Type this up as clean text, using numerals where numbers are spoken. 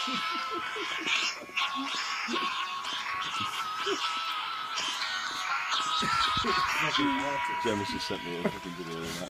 Gemma's just sent me a fucking video of that.